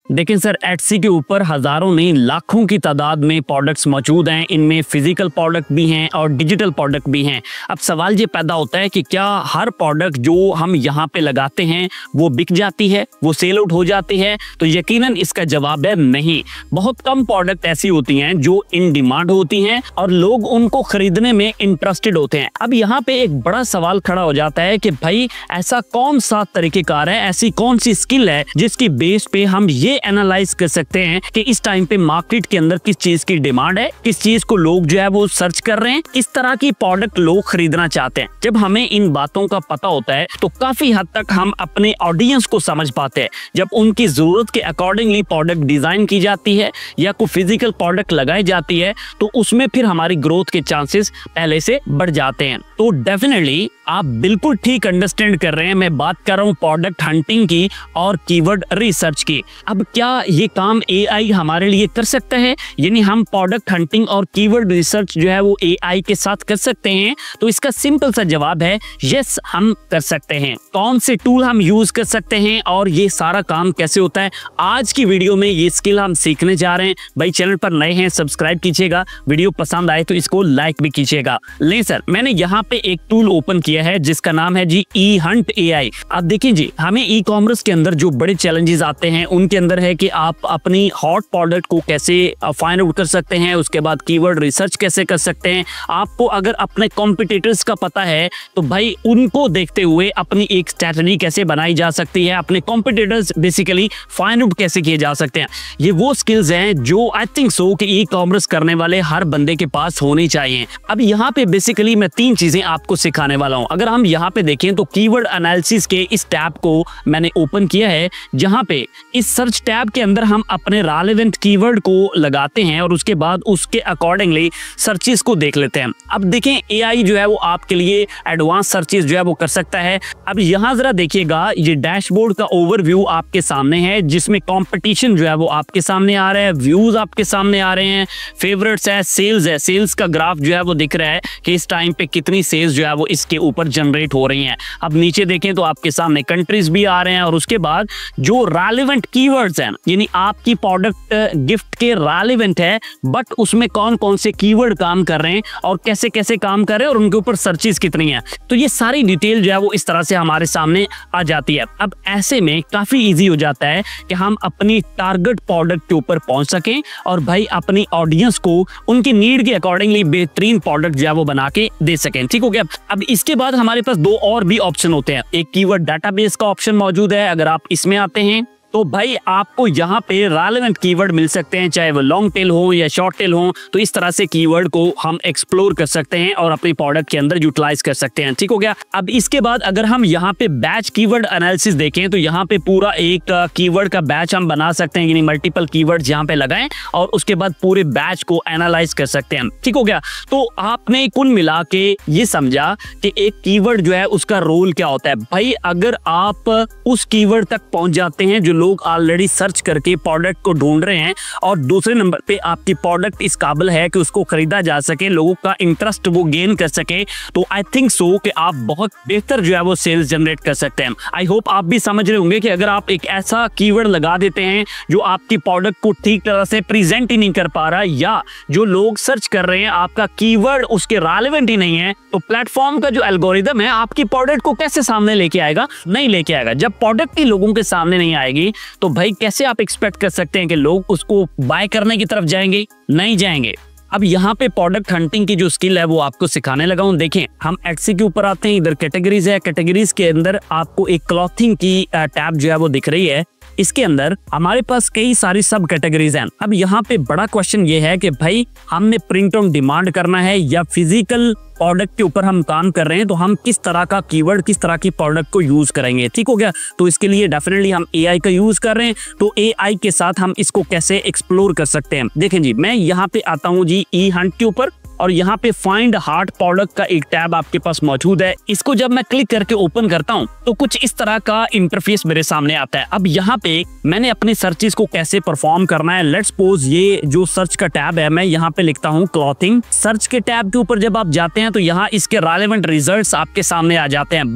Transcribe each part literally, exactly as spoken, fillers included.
देखिए sir, Etsy के ऊपर हजारों नहीं लाखों की तादाद में प्रोडक्ट्स मौजूद हैं। इनमें फिजिकल प्रोडक्ट भी हैं और डिजिटल प्रोडक्ट भी हैं। अब सवाल ये पैदा होता है कि क्या हर प्रोडक्ट जो हम यहाँ पे लगाते हैं वो बिक जाती है, वो सेल आउट हो जाती है? तो यकीनन इसका जवाब है नहीं। बहुत कम प्रोडक्ट ऐसी होती हैं जो इन डिमांड होती हैं और लोग उनको खरीदने में इंटरेस्टेड होते हैं। अब यहाँ पे एक बड़ा सवाल खड़ा हो जाता है कि भाई ऐसा कौन सा तरीकेकार है, ऐसी कौन सी स्किल है जिसकी बेस पे हम ये एनालाइज कर सकते हैं कि इस टाइम पे मार्केट के अंदर किस चीज की डिमांड है, किस चीज को लोग जो है वो सर्च कर रहे हैं, किस तरह की प्रोडक्ट लोग खरीदना चाहते हैं। जब हमें इन बातों का पता होता है तो काफी हद तक हम अपने ऑडियंस को समझ पाते हैं। जब उनकी जरूरत के अकॉर्डिंगली प्रोडक्ट डिजाइन की जाती है या कोई फिजिकल प्रोडक्ट लगाई जाती है तो उसमें फिर हमारी ग्रोथ के चांसेस पहले से बढ़ जाते हैं। तो डेफिनेटली आप बिल्कुल ठीक अंडरस्टैंड कर रहे हैं। मैं बात कर रहा हूँ प्रोडक्ट हंटिंग की और कीवर्ड रिसर्च की। अब क्या ये काम एआई हमारे लिए कर सकता है? यानी हम प्रोडक्ट हंटिंग और कीवर्ड रिसर्च जो है वो एआई के साथ कर सकते हैं? तो इसका सिंपल सा जवाब है यस, हम कर सकते हैं। कौन से टूल हम यूज कर सकते हैं और ये सारा काम कैसे होता है, आज की वीडियो में ये स्किल हम सीखने जा रहे हैं। भाई चैनल पर नए हैं सब्सक्राइब कीजिएगा, वीडियो पसंद आए तो इसको लाइक भी कीजिएगा। ले सर, मैंने यहाँ पे एक टूल ओपन किया है जिसका नाम है जी ई हंट एआई। अब देखिए जी, हमें ई कॉमर्स के अंदर जो बड़े चैलेंजेस आते हैं उनके अंदर है कि आप अपनी हॉट प्रोडक्ट को कैसे फाइंड आउट कर सकते हैं, उसके बाद कीवर्ड रिसर्च कैसे कर सकते हैं। आपको अगर अपने कॉम्पिटिटर्स का पता है तो भाई उनको देखते हुए अपनी एक स्ट्रेटजी कैसे बनाई जा सकती है, अपने कॉम्पिटिटर्स बेसिकली फाइंड आउट कैसे किए जा सकते हैं। ये वो स्किल्स हैं जो आई थिंक सो कि ई कॉमर्स करने वाले हर बंदे के पास होनी चाहिए। अब यहाँ पे बेसिकली मैं तीन चीजें आपको सिखाने वाला हूँ। अगर हम यहाँ पे देखें तो कीवर्ड एनालिसिस के इस टैब को मैंने ओपन किया है, जहाँ पे इस सर्च टैब के अंदर हम अपने रेलेवेंट कीवर्ड को लगाते हैं और उसके बाद उसके अकॉर्डिंगली सर्चेस को देख लेते हैं। अब देखें एआई जो है वो आपके लिए एडवांस सर्चेस जो है वो कर सकता है। अब यहाँ जरा देखिएगा, ये डैशबोर्ड का ओवरव्यू आपके सामने है जिसमें कंपटीशन जो है वो आपके सामने आ रहा है, व्यूज आपके सामने आ रहे हैं, फेवरेट्स है, सेल्स है, सेल्स का ग्राफ जो है वो दिख रहा है कि इस टाइम पे कितनी सेल्स जो है वो इसके ऊपर जनरेट हो रही हैं। अब नीचे देखें तो आपके सामने कंट्रीज भी आ रहे हैं और उसके बाद जो रेलेवेंट कीवर्ड्स हैं, यानी आपकी प्रोडक्ट गिफ्ट के रेलेवेंट है बट उसमें कौन कौन से कीवर्ड काम कर रहे हैं और कैसे कैसे काम कर रहे हैं और उनके ऊपर सर्चेस कितनी हैं, तो ये सारी डिटेल जो है वो इस तरह से हमारे सामने आ जाती है। अब ऐसे में काफी इजी हो जाता है कि हम अपनी टारगेट प्रोडक्ट के ऊपर पहुंच सकें और भाई अपनी ऑडियंस को उनकी नीड के अकॉर्डिंगली बेहतरीन प्रोडक्ट जो है वो बना के दे सकें। ठीक हो गया। अब इसके बाद हमारे पास दो और भी ऑप्शन होते हैं। एक कीवर्ड डाटाबेस का ऑप्शन मौजूद है। अगर आप इसमें आते हैं तो भाई आपको यहाँ पे रेलेवेंट कीवर्ड मिल सकते हैं, चाहे वो लॉन्ग टेल हो या शॉर्ट टेल हो। तो इस तरह से कीवर्ड को हम एक्सप्लोर कर सकते हैं और अपने प्रोडक्ट के अंदर यूटिलाइज कर सकते हैं। ठीक हो गया। अब इसके बाद अगर हम यहाँ पे बैच कीवर्ड एनालिसिस देखें तो यहाँ पे पूरा एक कीवर्ड का बैच हम बना सकते हैं, यानी मल्टीपल कीवर्ड यहाँ पे लगाएं और उसके बाद पूरे बैच को एनालाइज कर सकते हैं। ठीक हो गया। तो आपने कुल मिला के ये समझा कि एक कीवर्ड जो है उसका रोल क्या होता है। भाई अगर आप उस कीवर्ड तक पहुंच जाते हैं जो लोग ऑलरेडी सर्च करके प्रोडक्ट को ढूंढ रहे हैं और दूसरे नंबर पे आपकी प्रोडक्ट इस काबिल है कि उसको खरीदा जा सके, लोगों का इंटरेस्ट वो गेन कर सके, तो आई थिंक सो कि आप बहुत बेहतर जो है वो सेल्स जनरेट कर सकते हैं। आई होप आप भी समझ रहे होंगे कि अगर आप एक ऐसा कीवर्ड लगा देते हैं जो आपकी प्रोडक्ट को ठीक तरह से प्रेजेंट ही नहीं कर पा रहा या जो लोग सर्च कर रहे हैं आपका कीवर्ड उसके रेलेवेंट ही नहीं है, तो प्लेटफॉर्म का जो एल्गोरिदम है आपकी प्रोडक्ट को कैसे सामने लेके आएगा? नहीं लेके आएगा। जब प्रोडक्ट ही लोगों के सामने नहीं आएगी तो भाई कैसे आप एक्सपेक्ट कर सकते हैं कि लोग उसको बाय करने की तरफ जाएंगे? नहीं जाएंगे। अब यहाँ पे प्रोडक्ट हंटिंग की जो स्किल है वो आपको सिखाने लगा हूँ। देखें, हम एटसी के ऊपर आते हैं, इधर कैटेगरीज है। कैटेगरीज के अंदर आपको एक क्लॉथिंग की टैब जो है वो दिख रही है। इसके अंदर हमारे पास कई सारी सब कैटेगरीज हैं। अब यहाँ पे बड़ा क्वेश्चन ये है कि भाई हमने प्रिंट ऑन डिमांड करना है या फिजिकल प्रोडक्ट के ऊपर हम काम कर रहे हैं, तो हम किस तरह का कीवर्ड, किस तरह की प्रोडक्ट को यूज करेंगे। ठीक हो गया। तो इसके लिए डेफिनेटली हम एआई का यूज कर रहे हैं, तो एआई के साथ हम इसको कैसे एक्सप्लोर कर सकते हैं। देखें जी, मैं यहाँ पे आता हूँ जी ई हंट के ऊपर और यहाँ पे फाइंड हार्ट प्रोडक्ट का एक टैब आपके पास मौजूद है। इसको जब मैं क्लिक करके ओपन करता हूँ तो कुछ इस तरह का इंटरफेस मेरे सामने आता है। अब यहाँ पे मैंने अपने सर्चेस को कैसे परफॉर्म करना है। लेट्स सपोज ये जो सर्च का टैब है, मैं यहाँ पे लिखता हूँ क्लॉथिंग। सर्च के टैब के ऊपर जब आप जाते हैं तो यहाँ इसके रेलेवेंट रिजल्ट्स आपके सामने आ जाते हैं, बट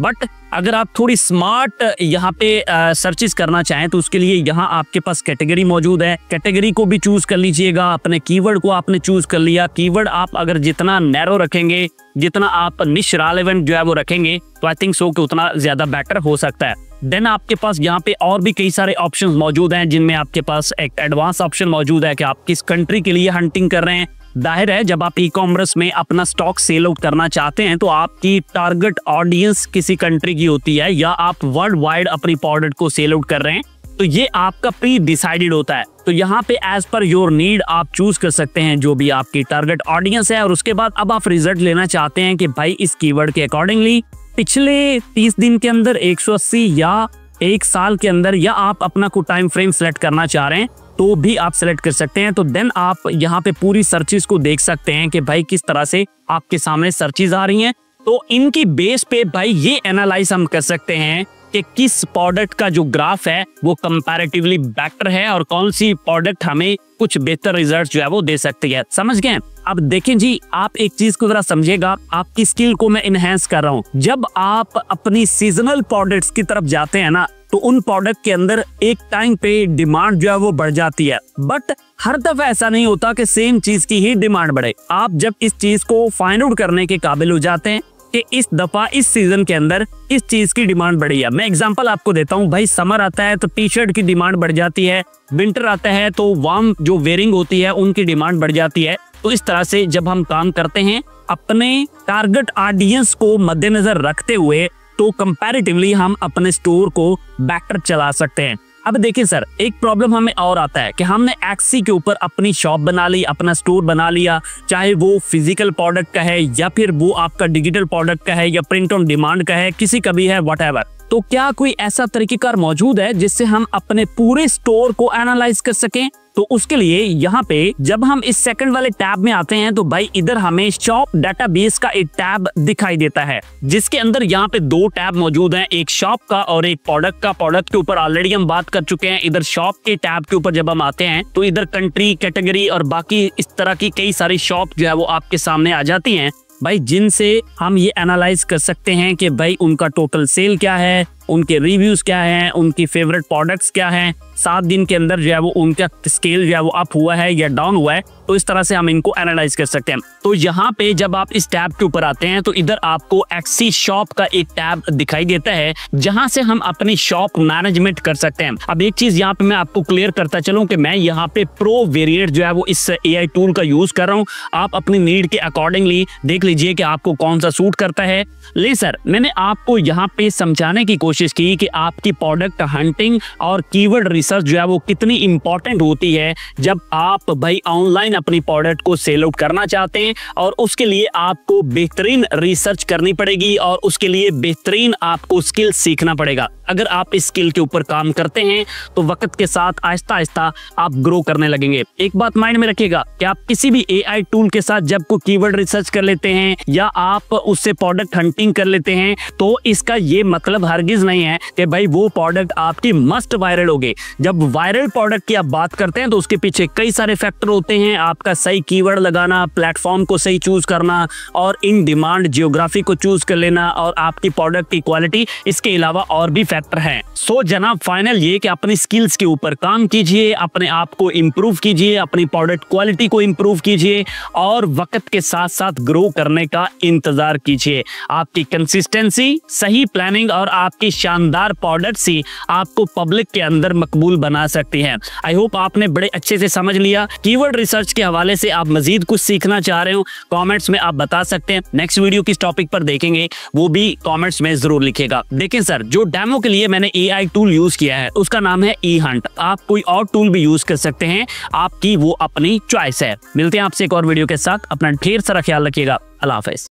अगर आप थोड़ी स्मार्ट यहाँ पे सर्चेस करना चाहें तो उसके लिए यहाँ आपके पास कैटेगरी मौजूद है। कैटेगरी को भी चूज कर लीजिएगा। अपने कीवर्ड को आपने चूज कर लिया। कीवर्ड आप अगर जितना नैरो रखेंगे, जितना आप निश रेलेवेंट जो है वो रखेंगे, तो आई थिंक सो कि उतना ज्यादा बेटर हो सकता है। देन आपके पास यहाँ पे और भी कई सारे ऑप्शंस मौजूद हैं, जिनमें आपके पास एक एडवांस ऑप्शन मौजूद है कि आप किस कंट्री के लिए हंटिंग कर रहे हैं। जाहिर है जब आप ई कॉमर्स में अपना स्टॉक सेल आउट करना चाहते हैं तो आपकी टारगेट ऑडियंस किसी कंट्री की होती है, या आप वर्ल्ड वाइड अपनी प्रोडक्ट को सेल आउट कर रहे हैं, तो ये आपका प्री डिसाइडेड होता है। तो यहाँ पे एज पर योर नीड आप चूज कर सकते हैं जो भी आपकी टारगेट ऑडियंस है, और उसके बाद अब आप रिजल्ट लेना चाहते हैं कि भाई इस कीवर्ड के अकॉर्डिंगली पिछले तीस दिन के अंदर, एक सौ अस्सी या एक साल के अंदर, या आप अपना कोई टाइम फ्रेम सेलेक्ट करना चाह रहे हैं तो भी आप सेलेक्ट कर सकते हैं। तो देन आप यहाँ पे पूरी सर्चेस को देख सकते हैं कि भाई किस तरह से आपके सामने सर्चेस आ रही हैं। तो इनकी बेस पे भाई ये एनालाइज हम कर सकते हैं कि किस प्रोडक्ट का जो ग्राफ है वो कंपैरेटिवली बेटर है और कौन सी प्रोडक्ट हमें कुछ बेहतर रिजल्ट जो है वो दे सकती है। समझ गए? अब देखें जी, आप एक चीज को जरा समझिएगा, आपकी स्किल को मैं इनहेंस कर रहा हूँ। जब आप अपनी सीजनल प्रोडक्ट्स की तरफ जाते हैं ना, तो उन प्रोडक्ट के अंदर एक टाइम पे डिमांड जो है वो बढ़ जाती है, बट हर दफा ऐसा नहीं होता कि सेम चीज की ही डिमांड बढ़े। आप जब इस चीज को फाइंड आउट करने के काबिल हो जाते हैं कि इस दफा इस सीजन के अंदर इस चीज की डिमांड बढ़ी है। मैं एग्जांपल आपको देता हूँ। भाई समर आता है तो टी शर्ट की डिमांड बढ़ जाती है, विंटर आता है तो वार्म जो वेयरिंग होती है उनकी डिमांड बढ़ जाती है। तो इस तरह से जब हम काम करते हैं अपने टारगेट ऑडियंस को मद्देनजर रखते हुए, तो कंपैरेटिवली हम अपने स्टोर को बेटर चला सकते हैं। अब देखिए सर, एक प्रॉब्लम हमें और आता है कि हमने एक्सी के ऊपर अपनी शॉप बना ली, अपना स्टोर बना लिया, चाहे वो फिजिकल प्रोडक्ट का है या फिर वो आपका डिजिटल प्रोडक्ट का है या प्रिंट ऑन डिमांड का है, किसी का भी है, व्हाटएवर। तो क्या कोई ऐसा तरीकेकार मौजूद है जिससे हम अपने पूरे स्टोर को एनालाइज कर सकें? तो उसके लिए यहाँ पे जब हम इस सेकंड वाले टैब में आते हैं तो भाई इधर हमें शॉप डाटाबेस का एक टैब दिखाई देता है, जिसके अंदर यहाँ पे दो टैब मौजूद हैं, एक शॉप का और एक प्रोडक्ट का। प्रोडक्ट के ऊपर ऑलरेडी हम बात कर चुके हैं। इधर शॉप के टैब के ऊपर जब हम आते हैं तो इधर कंट्री, कैटेगरी और बाकी इस तरह की कई सारी शॉप जो है वो आपके सामने आ जाती हैं भाई, जिनसे हम ये एनालाइज कर सकते हैं कि भाई उनका टोटल सेल क्या है, उनके रिव्यूज क्या हैं, उनकी फेवरेट प्रोडक्ट्स क्या हैं, सात दिन के अंदर जो है वो उनका स्केल जो है वो अप हुआ है या डाउन हुआ है। तो इस तरह से हम इनको एनालाइज कर सकते हैं। तो यहाँ पे जब आप इस टैब के ऊपर आते हैं तो इधर आपको एक्सी शॉप का एक टैब दिखाई देता है, जहां से हम अपनी शॉप मैनेजमेंट कर सकते हैं। अब एक चीज यहाँ पे मैं आपको क्लियर करता चलूं कि मैं यहाँ पे प्रो वेरिएंट जो है वो इस एआई टूल का यूज कर रहा हूँ। आप अपनी नीड के अकॉर्डिंगली देख लीजिए कि आपको कौन सा सूट करता है। ले सर, मैंने आपको यहाँ पे समझाने की कोशिश की कि आपकी प्रोडक्ट हंटिंग और कीवर्ड रिसर्च जो है वो कितनी इंपॉर्टेंट होती है जब आप भाई ऑनलाइन अपनी प्रोडक्ट को सेल आउट करना चाहते हैं, और उसके लिए आपको बेहतरीन रिसर्च करनी पड़ेगी और उसके लिए बेहतरीन आपको स्किल सीखना पड़ेगा। अगर आप इस स्किल के ऊपर काम करते हैं तो वक्त के साथ आहिस्ता आहिस्ता आप ग्रो करने लगेंगे। एक बात माइंड में रखिएगा कि आप किसी भी एआई टूल के साथ जब कोई कीवर्ड रिसर्च कर लेते हैं या आप उससे प्रोडक्ट हंटिंग कर लेते हैं, तो इसका ये मतलब हरगिज नहीं है कि भाई वो प्रोडक्ट आपकी मस्ट वायरल होगी। जब वायरल प्रोडक्ट की आप बात करते हैं तो उसके पीछे कई सारे फैक्टर होते हैं। आपका सही कीवर्ड लगाना, प्लेटफॉर्म को सही चूज करना और इन डिमांड जियोग्राफी को चूज कर लेना और आपकी प्रोडक्ट की क्वालिटी, इसके अलावा और भी फैक्टर हैं। सो जनाब, फाइनल ये कि अपनी स्किल्स के ऊपर काम कीजिए, अपने आप को इंप्रूव कीजिए, अपनी प्रोडक्ट क्वालिटी को इंप्रूव कीजिए और वक्त के साथ साथ ग्रो करने का इंतजार कीजिए। आपकी कंसिस्टेंसी, सही प्लानिंग और आपकी शानदार प्रोडक्ट्स ही आपको पब्लिक के अंदर मकबूल बना सकती हैं। आई होप आपने बड़े अच्छे से समझ लिया। कीवर्ड रिसर्च के हवाले से आप मजीद कुछ सीखना चाह रहे हो, कमेंट्स में आप बता सकते हैं। नेक्स्ट वीडियो किस टॉपिक पर देखेंगे वो भी कमेंट्स में जरूर लिखिएगा। देखें सर, जो डेमो के लिए मैंने एआई टूल यूज किया है उसका नाम है ई हंट। आप कोई और टूल भी यूज कर सकते हैं, आपकी वो अपनी चॉइस है। मिलते हैं आपसे एक और वीडियो के साथ। अपना ढेर सारा ख्याल रखिएगा। अल्लाह हाफिज।